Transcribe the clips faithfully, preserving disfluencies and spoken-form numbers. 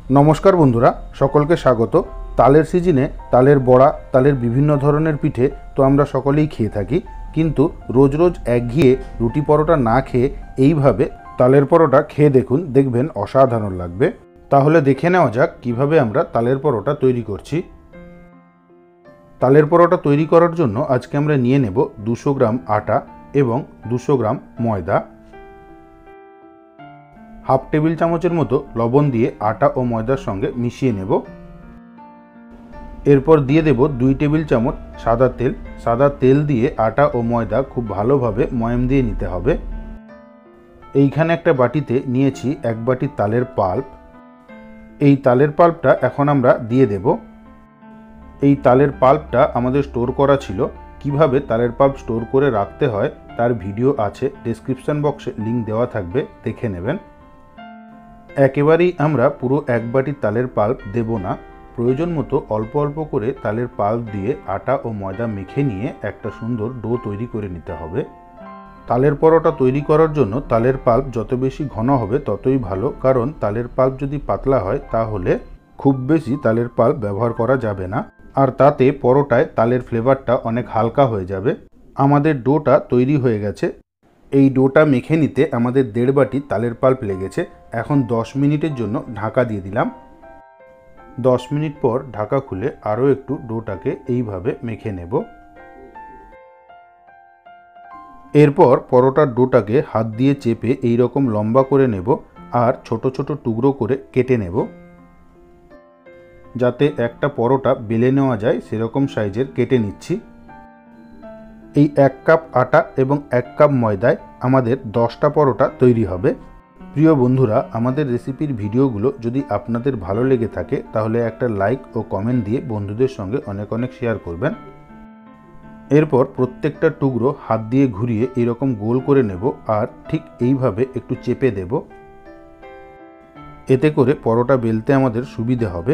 नमस्कार बंधुरा सकलके स्वागत। तालेर सीजने तालेर बड़ा तालेर विभिन्न धरनेर पिठे तो आमरा सकलेई खेये थाकी, किन्तु रोज रोज एकघिये रुटी परोटा ना खेये एइभावे तालेर परोटा खेये देखुन, देखबेन असाधारण लागबे। ताहले देखे नेওয়া যাক किभाবে आमरा तालेर परोटा तैरी करछि। तालेर परोटा तैरी करार जोन्नो आजके आमरा निये नेब दुशो ग्राम आटा एवं दुशो ग्राम मयदा। हाफ टेबिल चामचेर मतो लवण दिए आटा और मयदार संगे मिशिए नेब। एरपर दिए देब दुई टेबिल चामच सादा तेल। सादा तेल दिए आटा और मयदा खूब भालोभावे मयम दिए निते हबे। एइखाने एकटा बाटीते नियेछि एक बाटी तालेर पाल्प। এই তালের পাল্পটা এখন আমরা দিয়ে দেব। এই তালের পাল্পটা আমাদের স্টোর করা ছিল। কিভাবে তালের পাল্প স্টোর করে রাখতে হয় তার ভিডিও আছে, ডেসক্রিপশন বক্সে লিংক দেওয়া থাকবে, দেখে নেবেন। একেবারেই আমরা পুরো এক বাটি তালের পাল্প দেব না, প্রয়োজন মতো অল্প অল্প করে তালের পাল্প দিয়ে আটা ও ময়দা মেখে নিয়ে একটা সুন্দর ডো তৈরি করে নিতে হবে। তালের পরোটা তৈরি করার জন্য তালের পাল্প যত বেশি ঘন হবে ততই ভালো, কারণ তালের পাল্প যদি পাতলা হয় তাহলে খুব বেশি তালের পাল্প ব্যবহার করা যাবে না, আর তাতে পরোটায় তালের ফ্লেভারটা অনেক হালকা হয়ে যাবে। আমাদের ডোটা তৈরি হয়ে গেছে। এই ডোটা মেখে নিতে আমাদের দেড় বাটি তালের পাল্প লেগেছে। এখন দশ মিনিটের জন্য ঢাকা দিয়ে দিলাম। দশ মিনিট পর ঢাকা খুলে আরও একটু ডোটাকে এইভাবে মেখে নেব। এরপর পরোটার ডোটাকে হাত দিয়ে চেপে এই রকম লম্বা করে নেব আর ছোট ছোট টুকরো করে কেটে নেব, যাতে একটা পরোটা বেলে নেওয়া যায় সেরকম সাইজের কেটে নিচ্ছি। এই এক কাপ আটা এবং এক কাপ ময়দায় আমাদের দশটা পরোটা তৈরি হবে। প্রিয় বন্ধুরা, আমাদের রেসিপির ভিডিওগুলো যদি আপনাদের ভালো লেগে থাকে তাহলে একটা লাইক ও কমেন্ট দিয়ে বন্ধুদের সঙ্গে অনেক অনেক শেয়ার করবেন। এরপর প্রত্যেকটা টুকরো হাত দিয়ে ঘুরিয়ে এরকম গোল করে নেব আর ঠিক এইভাবে একটু চেপে দেব। এতে করে পরোটা বেলতে আমাদের সুবিধে হবে।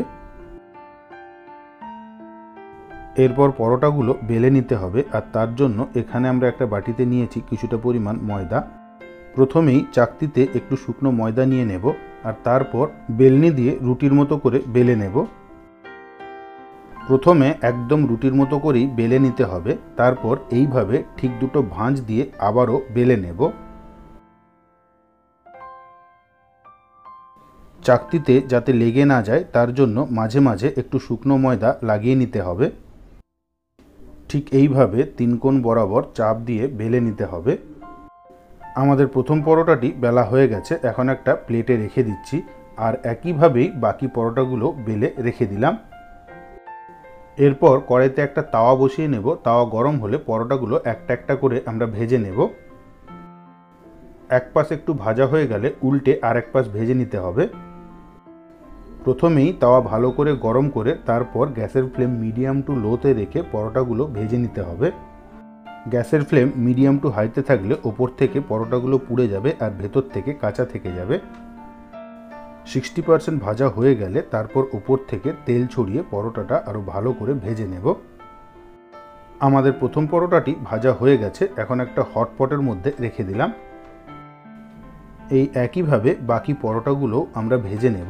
এরপর পরোটাগুলো বেলে নিতে হবে, আর তার জন্য এখানে আমরা একটা বাটিতে নিয়েছি কিছুটা পরিমাণ ময়দা। প্রথমেই চাকতিতে একটু শুকনো ময়দা নিয়ে নেব আর তারপর বেলনি দিয়ে রুটির মতো করে বেলে নেব। প্রথমে একদম রুটির মতো করেই বেলে নিতে হবে, তারপর এইভাবে ঠিক দুটো ভাঁজ দিয়ে আবারও বেলে নেব। চাকতিতে যাতে লেগে না যায় তার জন্য মাঝে মাঝে একটু শুকনো ময়দা লাগিয়ে নিতে হবে। ঠিক এইভাবে তিন কোণ বরাবর চাপ দিয়ে বেলে নিতে হবে। আমাদের প্রথম পরোটাটি বেলা হয়ে গেছে। এখন একটা প্লেটে রেখে দিচ্ছি আর একইভাবেই বাকি পরোটাগুলো বেলে রেখে দিলাম। এরপর কড়াইতে একটা তাওয়া বসিয়ে নেব। তাওয়া গরম হলে পরোটাগুলো একটা একটা করে আমরা ভেজে নেব। এক পাশ একটু ভাজা হয়ে গেলে উল্টে আর এক পাশ ভেজে নিতে হবে। প্রথমেই তাওয়া ভালো করে গরম করে তারপর গ্যাসের ফ্লেম মিডিয়াম টু লোতে রেখে পরোটাগুলো ভেজে নিতে হবে। গ্যাসের ফ্লেম মিডিয়াম টু হাইতে থাকলে ওপর থেকে পরোটাগুলো পুড়ে যাবে আর ভেতর থেকে কাঁচা থেকে যাবে। সিক্সটি পার্সেন্ট ভাজা হয়ে গেলে তারপর উপর থেকে তেল ছড়িয়ে পরোটাটা আরও ভালো করে ভেজে নেব। আমাদের প্রথম পরোটাটি ভাজা হয়ে গেছে। এখন একটা হটপটের মধ্যে রেখে দিলাম। এই একইভাবে বাকি পরোটাগুলো আমরা ভেজে নেব।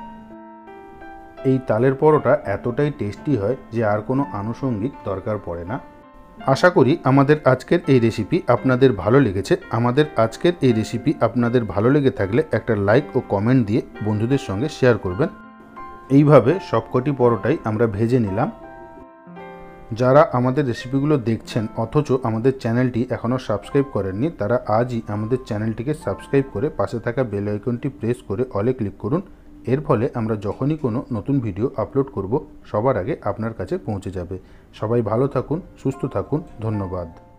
এই তালের পরোটা এতটাই টেস্টি হয় যে আর কোনো আনুষঙ্গিক দরকার পড়ে না। আশা করি আমাদের আজকের এই রেসিপি আপনাদের ভালো লেগেছে। আমাদের আজকের এই রেসিপি আপনাদের ভালো লেগে থাকলে একটা লাইক ও কমেন্ট দিয়ে বন্ধুদের সঙ্গে শেয়ার করবেন। এইভাবে সবকটি পরোটাই আমরা ভেজে নিলাম। যারা আমাদের রেসিপিগুলো দেখছেন অথচ আমাদের চ্যানেলটি এখনও সাবস্ক্রাইব করেননি, তারা আজই আমাদের চ্যানেলটিকে সাবস্ক্রাইব করে পাশে থাকা বেল আইকনটি প্রেস করে অলে ক্লিক করুন। এর ফলে আমরা যখনই কোনো নতুন ভিডিও আপলোড করব সবার আগে আপনার কাছে পৌঁছে যাবে। সবাই ভালো থাকুন, সুস্থ থাকুন, ধন্যবাদ।